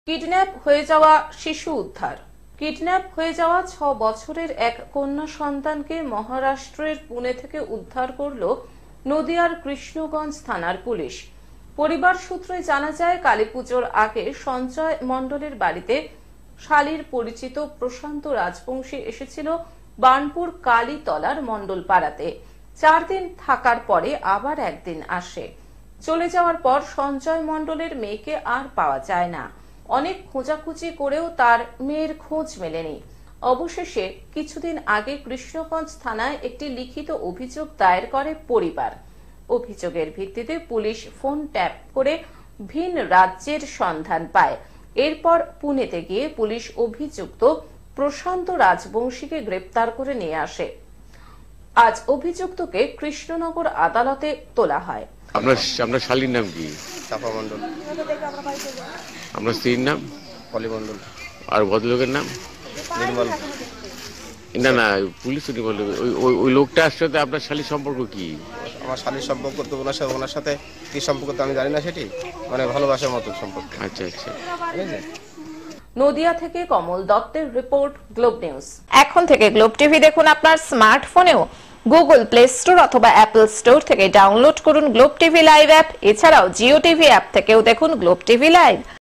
Kidnap হয়ে যাওয়া শিশু উদ্ধার। কিডন্যাপ হয়ে যাওয়া 6 বছরের এক কন্যা সন্তানকে মহারাষ্ট্রের পুনে থেকে উদ্ধার করল নদিয়ার কৃষ্ণগঞ্জ থানার পুলিশ। পরিবার সূত্রে জানা যায়, কালীপুজোর আগে সঞ্জয় মণ্ডলের বাড়িতে শালীর পরিচিত প্রশান্ত রাজবংশী এসেছিল বার্নপুর কালীতলার মণ্ডল পাড়াতে। 4 দিন থাকার পরে আবার একদিন আসে। চলে যাওয়ার পর সঞ্জয় মণ্ডলের মেয়েকে আর পাওয়া যায় না। অনেক খোঁজাখুঁজি করেও তার মেয়ের খোঁজ মেলেনি। অবশেষে কিছুদিন আগে কৃষ্ণগঞ্জ থানায় একটি লিখিত অভিযোগ দায়ের করে পরিবার। অভিযোগের ভিত্তিতে পুলিশ ফোন ট্যাপ করে ভিন রাজ্যের সন্ধান পায়। এরপর পুনেতে গিয়ে পুলিশ অভিযুক্ত প্রশান্ত রাজবংশীকে গ্রেপ্তার করে নিয়ে আসে। আজ অভিযুক্তকে কৃষ্ণনগর আদালতে তোলা হয়। আপনার শালীর নাম কি? চাপা মণ্ডল। আপনার স্ত্রীর নাম? পলি মণ্ডল। আর ভদ্রলোকের নাম? নির্মল। না না, পুলিশ তো নির্মল। ওই লোকটার সাথে আপনার শালীর সম্পর্ক কি? আমার শালীর সম্পর্ক তো ওনার সাথে কি সম্পর্ক তো আমি জানি না, সেটি মানে ভালোবাসার মতো সম্পর্ক। আচ্ছা আচ্ছা। নদিয়া থেকে কমল দত্তের রিপোর্ট, গ্লোব নিউজ। এখন থেকে গ্লোব টিভি দেখুন আপনার স্মার্টফোনেও। গুগল প্লে স্টোর অথবা অ্যাপল স্টোর থেকে ডাউনলোড করুন গ্লোব টিভি লাইভ অ্যাপ। এছাড়াও জিও টিভি অ্যাপ থেকেও দেখুন গ্লোব টিভি লাইভ।